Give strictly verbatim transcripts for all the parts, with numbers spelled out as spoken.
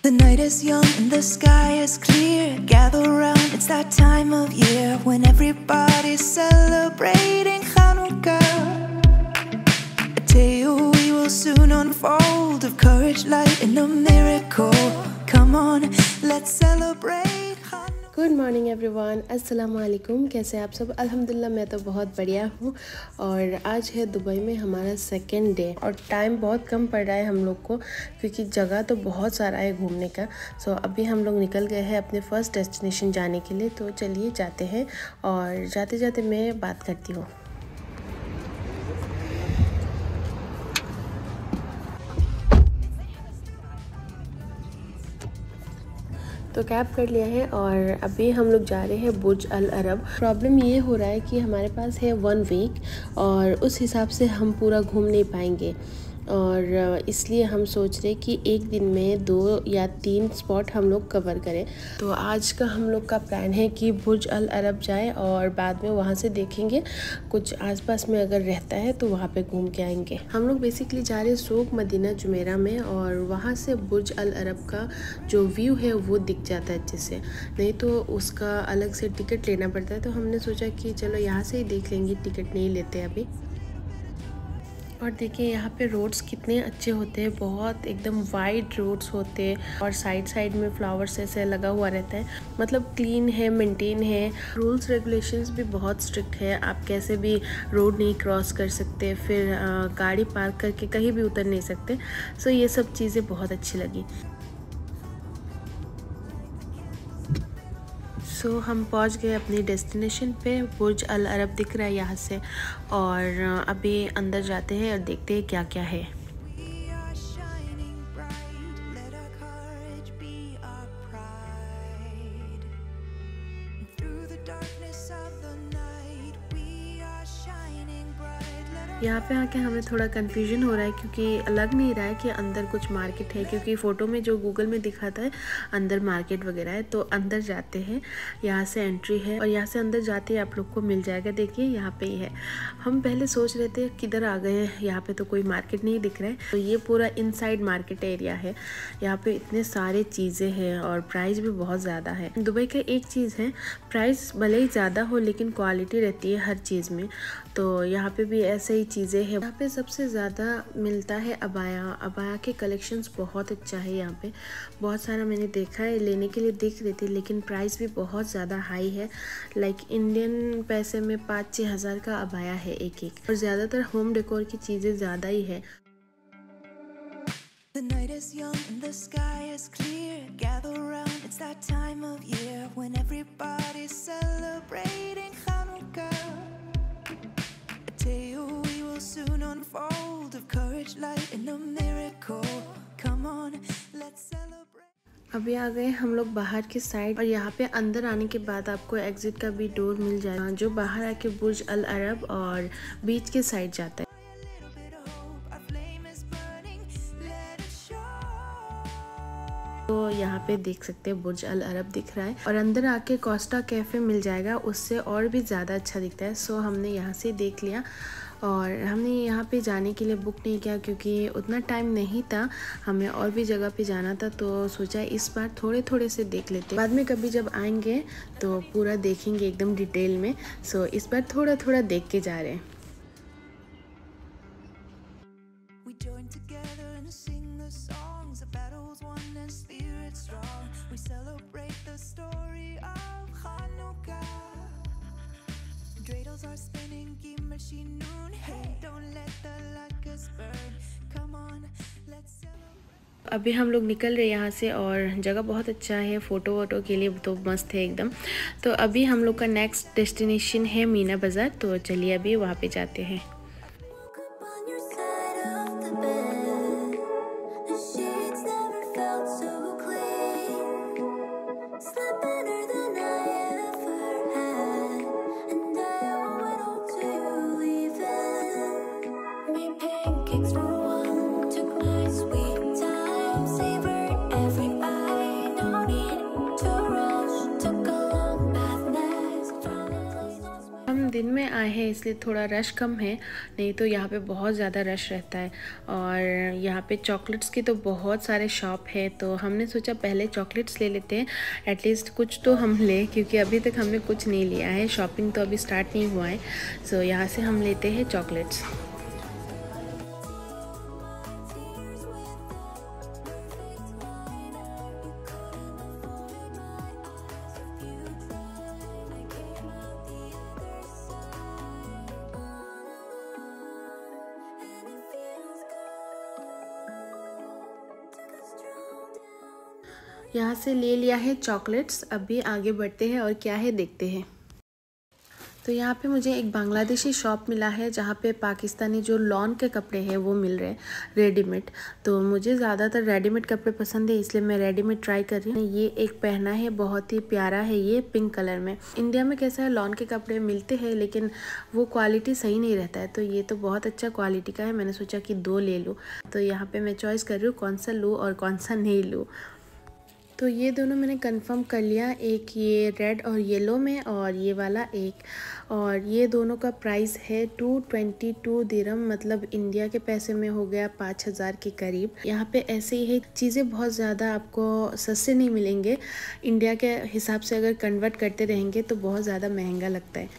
The night is young and the sky is clear. Gather round, it's that time of year when everybody's celebrating Hanukkah. A tale we will soon unfold of courage, light and a miracle. Come on, let's celebrate Hanukkah. Good morning everyone, अस्सलाम वालेकुम। कैसे आप सब? अल्हम्दुलिल्लाह मैं तो बहुत बढ़िया हूँ। और आज है दुबई में हमारा सेकेंड डे और टाइम बहुत कम पड़ रहा है हम लोग को, क्योंकि जगह तो बहुत सारा है घूमने का। सो अभी हम लोग निकल गए हैं अपने फ़र्स्ट डेस्टिनेशन जाने के लिए। तो चलिए जाते हैं और जाते जाते मैं बात करती हूँ। तो कैब कर लिया है और अभी हम लोग जा रहे हैं बुर्ज अल अरब। प्रॉब्लम ये हो रहा है कि हमारे पास है वन वीक और उस हिसाब से हम पूरा घूम नहीं पाएंगे, और इसलिए हम सोच रहे कि एक दिन में दो या तीन स्पॉट हम लोग कवर करें। तो आज का हम लोग का प्लान है कि बुर्ज अल अरब जाए और बाद में वहाँ से देखेंगे कुछ आसपास में अगर रहता है तो वहाँ पे घूम के आएंगे। हम लोग बेसिकली जा रहे हैं सूक मदीना जुमेरा में, और वहाँ से बुर्ज अल अरब का जो व्यू है वो दिख जाता है अच्छे से, नहीं तो उसका अलग से टिकट लेना पड़ता है। तो हमने सोचा कि चलो यहाँ से ही देख लेंगे, टिकट नहीं लेते अभी। और देखिए यहाँ पे रोड्स कितने अच्छे होते हैं, बहुत एकदम वाइड रोड्स होते हैं और साइड साइड में फ्लावर्स ऐसे लगा हुआ रहता है। मतलब क्लीन है, मेंटेन है। रूल्स रेगुलेशंस भी बहुत स्ट्रिक्ट है, आप कैसे भी रोड नहीं क्रॉस कर सकते, फिर आ, गाड़ी पार्क करके कहीं भी उतर नहीं सकते। सो ये सब चीज़ें बहुत अच्छी लगी। सो so, हम पहुंच गए अपनी डेस्टिनेशन पे। बुर्ज अल अरब दिख रहा है यहाँ से, और अभी अंदर जाते हैं और देखते हैं क्या क्या है। यहाँ पे आके हमें थोड़ा कन्फ्यूजन हो रहा है, क्योंकि लग नहीं रहा है कि अंदर कुछ मार्केट है, क्योंकि फ़ोटो में जो गूगल में दिखाता है अंदर मार्केट वगैरह है। तो अंदर जाते हैं, यहाँ से एंट्री है और यहाँ से अंदर जाते ही आप लोग को मिल जाएगा। देखिए यहाँ पे ही है। हम पहले सोच रहे थे किधर आ गए हैं, यहाँ पे तो कोई मार्केट नहीं दिख रहा है। तो ये पूरा इनसाइड मार्केट एरिया है। यहाँ पे इतने सारे चीज़ें हैं और प्राइस भी बहुत ज़्यादा है। दुबई का एक चीज़ है, प्राइस भले ही ज़्यादा हो लेकिन क्वालिटी रहती है हर चीज़ में। तो यहाँ पे भी ऐसे ही चीज़ें हैं। यहाँ पे सबसे ज़्यादा मिलता है अबाया। अबाया के कलेक्शंस बहुत अच्छा है। यहाँ पे बहुत सारा मैंने देखा है, लेने के लिए दिख रही थी, लेकिन प्राइस भी बहुत ज़्यादा हाई है। लाइक इंडियन पैसे में पाँच छः हज़ार का अबाया है एक एक। और ज़्यादातर होम डेकोर की चीज़ें ज़्यादा ही है। The night is young and the sky is clear. Gather round, it's that time of year when everybody's celebrating Hanukkah. A tale we will soon unfold of courage, light and a miracle. Come on, let's celebrate. अभी आ गए हम लोग बाहर की side, और यहाँ पे अंदर आने के बाद आपको एग्जिट का भी डोर मिल जाएगा, जो बाहर आके बुर्ज अल अरब और बीच के साइड जाता है। तो यहाँ पे देख सकते हैं बुर्ज अल अरब दिख रहा है, और अंदर आके कोस्टा कैफ़े मिल जाएगा, उससे और भी ज़्यादा अच्छा दिखता है। सो हमने यहाँ से देख लिया, और हमने यहाँ पे जाने के लिए बुक नहीं किया क्योंकि उतना टाइम नहीं था, हमें और भी जगह पे जाना था। तो सोचा इस बार थोड़े थोड़े से देख लेते, बाद में कभी जब आएंगे तो पूरा देखेंगे एकदम डिटेल में। सो इस बार थोड़ा थोड़ा देख के जा रहे हैं। We celebrate the story of Hanukkah. Dreidels are spinning, Gimashinun. Hey, don't let the locusts burn. Come on, let's celebrate. अभी हम लोग निकल रहे हैं यहाँ से, और जगह बहुत अच्छा है, फ़ोटो वोटो के लिए तो मस्त है एकदम। तो अभी हम लोग का नेक्स्ट डेस्टिनेशन है मीना बाज़ार। तो चलिए अभी वहाँ पे जाते हैं। दिन में में आए हैं इसलिए थोड़ा रश कम है, नहीं तो यहाँ पे बहुत ज़्यादा रश रहता है। और यहाँ पे चॉकलेट्स की तो बहुत सारे शॉप है, तो हमने सोचा पहले चॉकलेट्स ले लेते हैं, एटलीस्ट कुछ तो हम लें, क्योंकि अभी तक हमने कुछ नहीं लिया है, शॉपिंग तो अभी स्टार्ट नहीं हुआ है। सो यहाँ से हम लेते हैं चॉकलेट्स। यहाँ से ले लिया है चॉकलेट्स, अभी आगे बढ़ते हैं और क्या है देखते हैं। तो यहाँ पे मुझे एक बांग्लादेशी शॉप मिला है जहाँ पे पाकिस्तानी जो लॉन के कपड़े हैं वो मिल रहे हैं रेडीमेड। तो मुझे ज़्यादातर रेडीमेड कपड़े पसंद है, इसलिए मैं रेडीमेड ट्राई कर रही हूँ। ये एक पहना है, बहुत ही प्यारा है ये, पिंक कलर में। इंडिया में कैसा है, लॉन के कपड़े मिलते हैं लेकिन वो क्वालिटी सही नहीं रहता है, तो ये तो बहुत अच्छा क्वालिटी का है। मैंने सोचा कि दो ले लूँ, तो यहाँ पर मैं चॉइस कर रही हूँ कौन सा लूँ और कौन सा नहीं लूँ। तो ये दोनों मैंने कंफर्म कर लिया, एक ये रेड और येलो में और ये वाला एक, और ये दोनों का प्राइस है टू ट्वेंटी टू दिरहम, मतलब इंडिया के पैसे में हो गया पाँच हज़ार के करीब। यहाँ पे ऐसे ही है, चीज़ें बहुत ज़्यादा आपको सस्ते नहीं मिलेंगे, इंडिया के हिसाब से अगर कन्वर्ट करते रहेंगे तो बहुत ज़्यादा महंगा लगता है।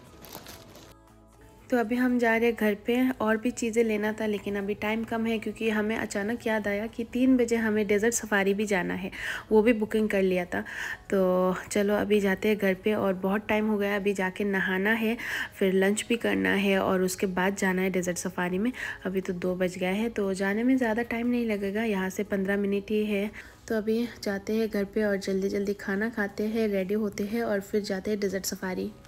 तो अभी हम जा रहे हैं घर पे, और भी चीज़ें लेना था लेकिन अभी टाइम कम है, क्योंकि हमें अचानक याद आया कि तीन बजे हमें डेज़र्ट सफारी भी जाना है, वो भी बुकिंग कर लिया था। तो चलो अभी जाते हैं घर पे, और बहुत टाइम हो गया, अभी जाके नहाना है, फिर लंच भी करना है और उसके बाद जाना है डेज़र्ट सफारी में। अभी तो दो बज गया है, तो जाने में ज़्यादा टाइम नहीं लगेगा, यहाँ से पंद्रह मिनट ही है। तो अभी जाते हैं घर पर और जल्दी जल्दी खाना खाते हैं, रेडी होते हैं और फिर जाते हैं डेज़र्ट सफारी।